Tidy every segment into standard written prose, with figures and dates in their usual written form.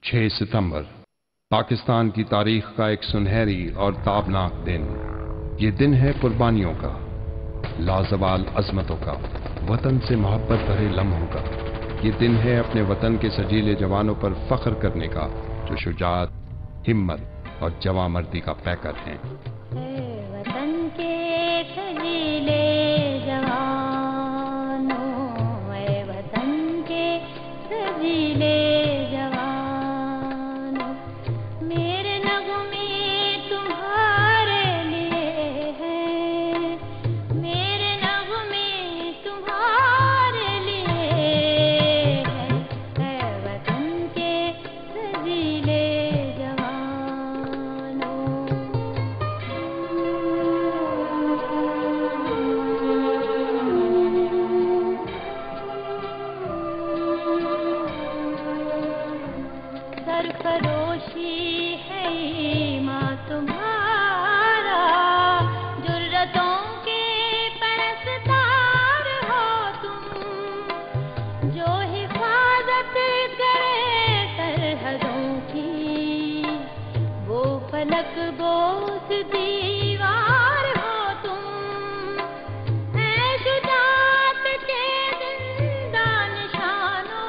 6 सितंबर पाकिस्तान की तारीख का एक सुनहरी और ताबनाक दिन। ये दिन है कुर्बानियों का, लाजवाल अजमतों का, वतन से मोहब्बत भरे लम्हों का। ये दिन है अपने वतन के सजीले जवानों पर फख्र करने का, जो शुजाअत, हिम्मत और जवामर्दी का पैकर हैं। वतन के सजीले जवानों, वतन के सजीले जवानों, मेरे नगमे तुम्हारे लिए हैं, मेरे नगमे तुम्हारे लिए हैं। वतन के सजीले सरफरोशी है ईमान तुम्हारा, जुर्रतों के परस्तार हो तुम, जो हिफाजत करे सरहदों की, वो फलक बोस दीवार हो तुम। है शुजाअत के जिंदा निशानों,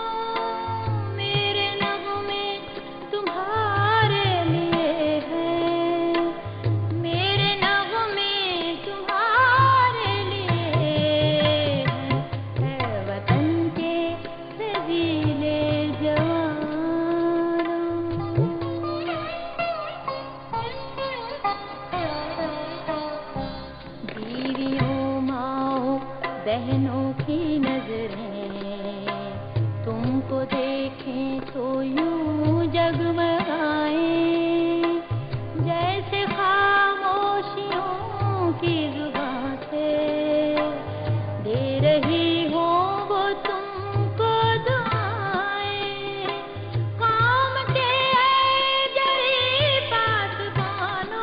मेरे नगमे तुम्हारे लिए हैं, मेरे नगमे तुम्हारे लिए हैं। वतन के सजीले बीवियों माओ बहनों की नजरें तुमको देखें तो यूं जगमगाए, जैसे खामोशियों की जुबां से दे रही हो वो तुमको दुआएं। कौम के जरी पासबानों,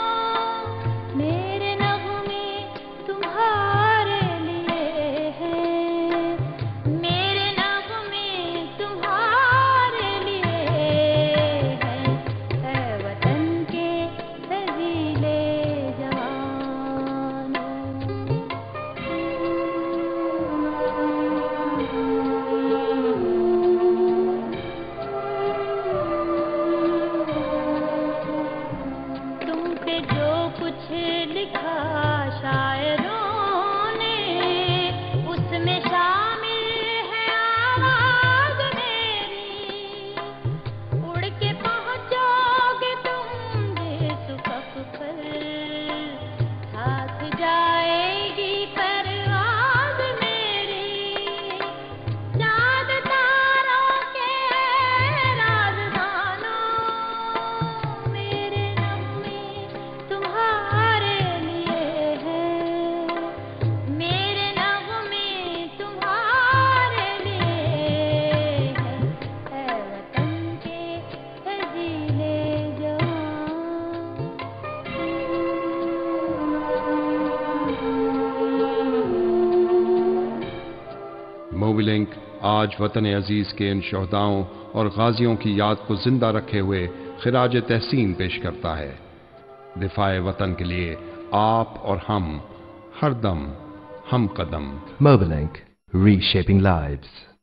मेरे नगमे तुम्हारे लिए हैं, मेरे नगमे तुम्हारे लिए हैं। वतन के सजीले जवानों। तुम पे जो कुछ लिखा शायरों ने, उसमें शामिल है आवाज मेरी। उड़ के पहुंचोगे तुम बेसुख पर, साथ जाएगी परवाज़ मेरी। चाँद तारों के राज़दानों, मेरे नगमे तुम्हारे लिए हैं, मेरे नगमे तुम्हारे लिए हैं। वतन के सजीले जवान। मोबिलिंक आज वतन अजीज के इन शहदाओं और गाजियों की याद को जिंदा रखे हुए खिराज तहसीन पेश करता है। दिफाए वतन के लिए आप और हम हर दम हम कदम। Mobilink, reshaping lives.